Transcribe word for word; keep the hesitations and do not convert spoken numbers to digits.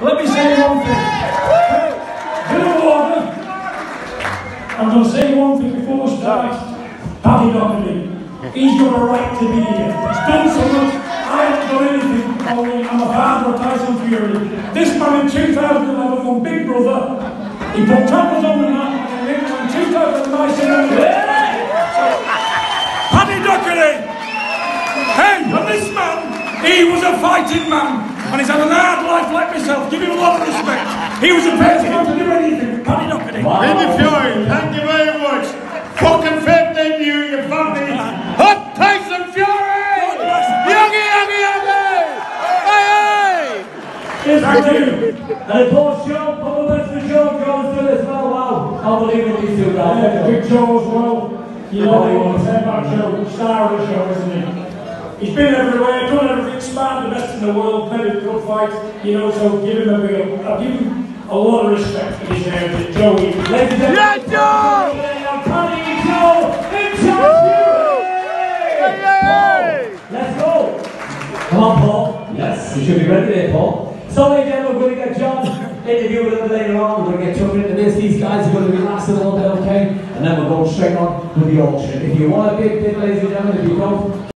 let me say one thing. Bit of order. I'm going to say one thing before we start. Paddy Doherty, he's got a right to be here. He's done so much. I haven't done anything. Only I'm a father of Tyson Fury. This man in two thousand eleven won Big Brother. He put tappers on the map and in two thousand nine. Paddy Doherty! Hey, and this man, he was a fighting man. And he's had an hard life like myself. Give him a lot of respect. He was a person to do anything. Paddy Doherty. Paddy Fury, thank you very much. Fucking fifth debut, you family. Hot Tyson Fury! Yogi, yogi, yogi! Hey, hey! Thank you. And of course, Sean, all the best for Sean Jones too as well. Wow, unbelievable these two guys. Yeah, Big Joe as well. You know, he's head back show, star of the show, isn't he? He's been everywhere, done everything, smart, the best in the world, played a good fight, you know, so give him a big, I'll give him a lot of respect for his name, Joey. Ladies and gentlemen, yeah, Joe! Paddy Joe, Hey, hey! let's go! Come on, Paul. Yes, you should be ready there, Paul. So, ladies and gentlemen, we're going to get John interview with him later on. We're going to get chucking into this. These guys are going to be relaxed a little bit, okay? And then we'll go straight on with the auction. If you want a big bit, ladies and gentlemen, if you don't,